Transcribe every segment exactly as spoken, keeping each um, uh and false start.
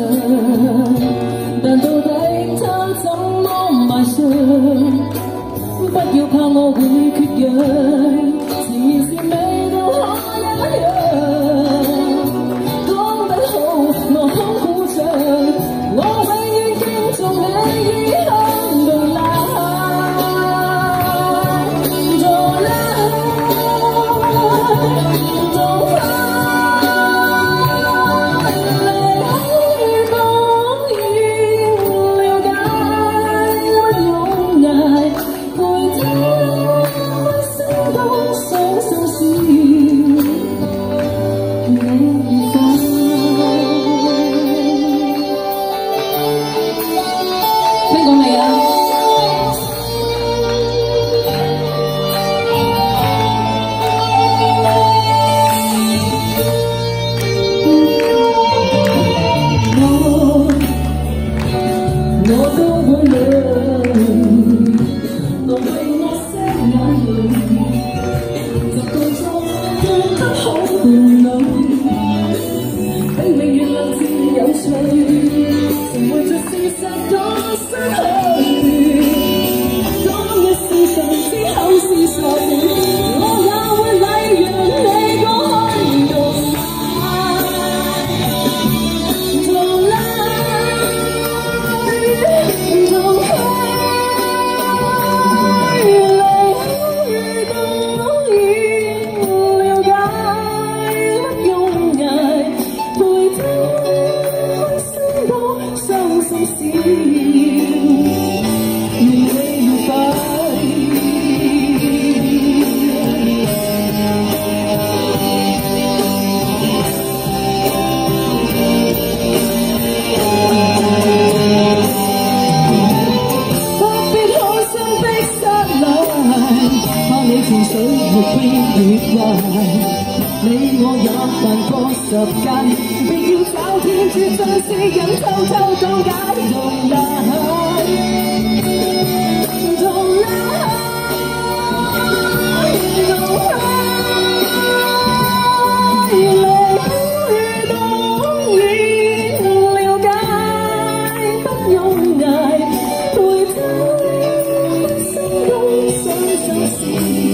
但到底他怎麼賣相？不要怕我會缺氧，前事未到可一樣。講得好，我好鼓掌，我永遠敬重你與香đồng lạc。你我也犯過十戒，必要找天主將私隱偷偷講解，同來同來同來，離去當然了解，不用捱，陪他心中傷心事。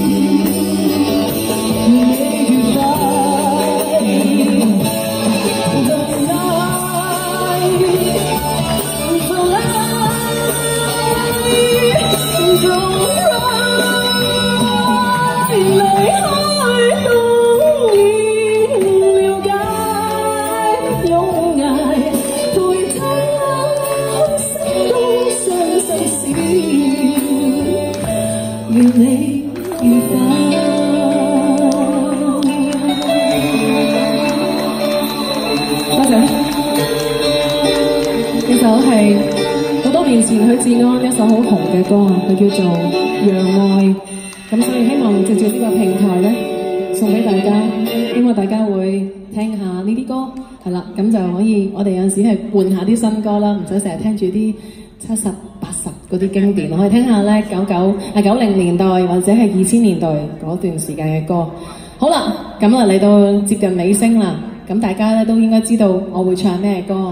係好多年前許志安一首好紅嘅歌啊，佢叫做《讓愛》。咁所以希望藉住呢個平台咧，送俾大家，希望大家會聽下呢啲歌，係啦，咁就可以我哋有陣時係換下啲新歌啦，唔使成日聽住啲七十八十嗰啲經典，我可以聽下咧九九啊九零年代或者係二千年代嗰段時間嘅歌。好啦，咁啊嚟到接近尾聲啦，咁大家咧都應該知道我會唱咩歌。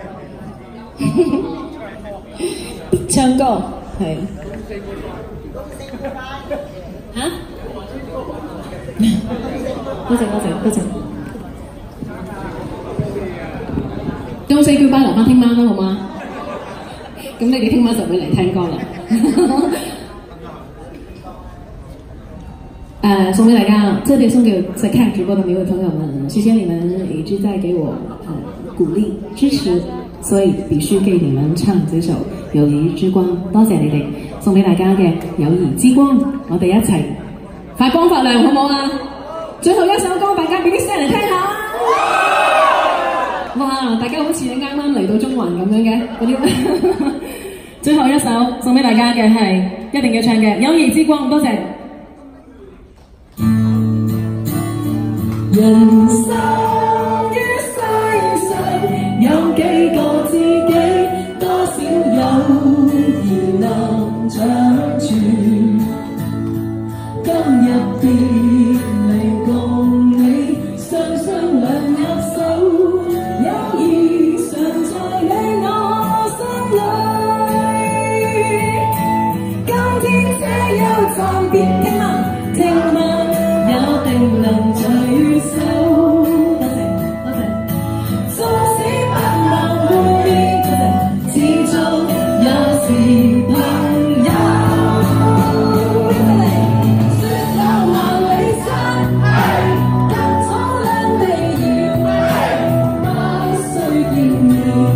唱歌係嚇，多謝多謝多謝。Don't say goodbye，留翻聽晚啦，好嗎？咁你哋聽晚就會嚟聽歌啦。呃，送給大家，特別送給在看直播的每位朋友們，謝謝你們一直在給我呃鼓勵支持。所以必須給你們唱這首《友誼之光》，多謝你哋送俾大家嘅《友誼之光》，我哋一齊發光發亮，好唔好啊？最後一首歌，大家俾啲聲嚟聽下。哇！大家好似你啱啱嚟到中環咁樣嘅嗰啲。最後一首送俾大家嘅係一定要唱嘅《友誼之光》，多謝。人生於世上有幾個自己，多少友誼能長存。今日別離共你雙雙兩握手，友誼常在。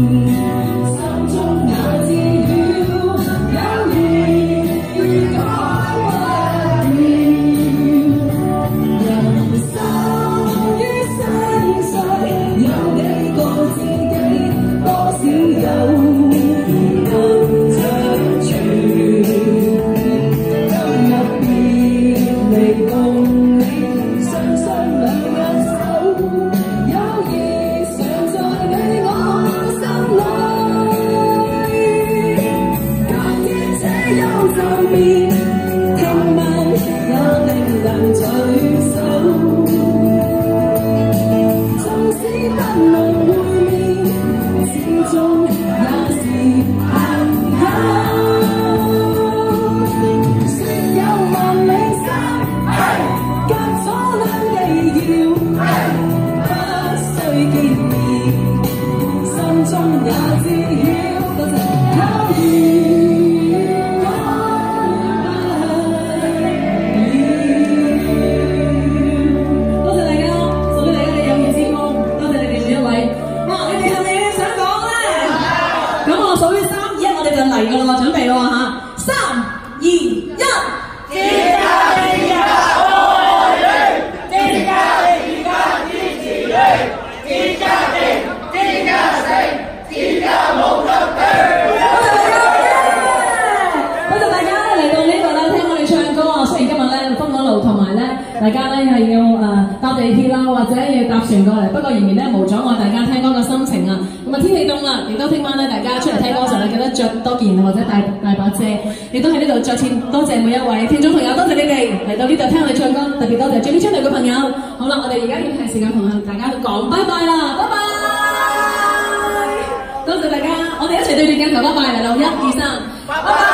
大家咧係要誒、呃、搭地鐵啦，或者要搭船過嚟，不過仍然咧無阻礙大家聽歌嘅心情啊！咁啊天氣凍啦，亦都聽晚咧大家出嚟聽歌嘅時候咧，記得着多件或者帶帶把遮，亦都喺呢度再次多謝每一位聽眾朋友，多謝你哋嚟到呢度聽我哋唱歌，特別多謝 Jimmy Chan 嘅朋友。好啦，我哋而家要係時間同大家講拜拜啦，拜拜！多謝大家，我哋一齊對住鏡頭拜拜嚟啦，一二三，拜拜！